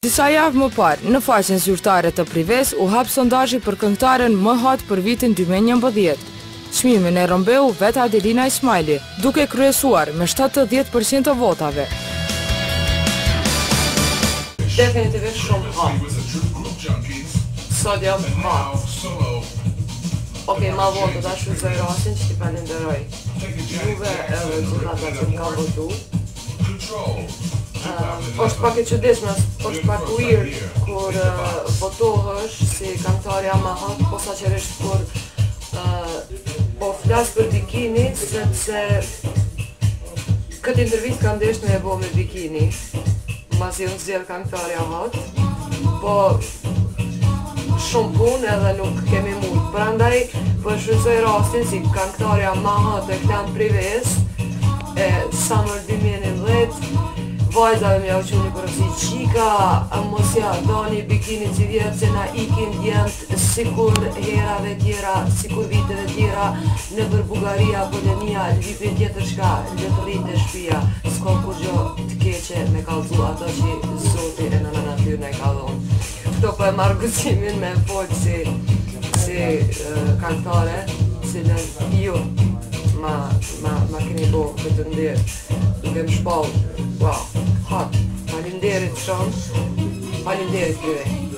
Disa javë më parë, në faqen zyrtare të Prives, u hap sondazhi për këngëtaren më hot për vitin 2011. Çmimin e rrëmbeu vetë Adelina Ismaili, duke kryesuar me 70% të votave. Definitivisht shumë hot. Sot jam hot. Okej, ma votë, ta shfrytëzoj rastin që t'i falenderoj juve edhe rezultatat që m'ka votu. është pak e çuditshme, është pak weird kur votohesh si këngëtarja më hot, posaçërisht kur po flas për bikini, sepse këtë intervistë kam ndesh me e bo me bikini, mbasi unë zgjedh këngëtarja hot, po shumë punë edhe nuk kemi mund. Prandaj po shfrytëzoj rastin si këngëtarja më hot e Klan Prives e Summer 2011. Vajzave m'ja u quni përësi qika, mos ja doni bikini që vjetë se na ikin djemët sikur herave tjera, sikur viteve tjera në për Bugaria, Polonia, Lvivin tjetër shka, lëtërit e shpia, s'ka kur gjo të keqe me kalzu ato që Zoti e në natyrë në e ka dhonë. Këto po e marrë gëzimin me folë si këngëtare, si në ju ma keni bo këtë ndirë, duke më shpallë. Wow, hot. Faleminderit shumë. Faleminderit juve.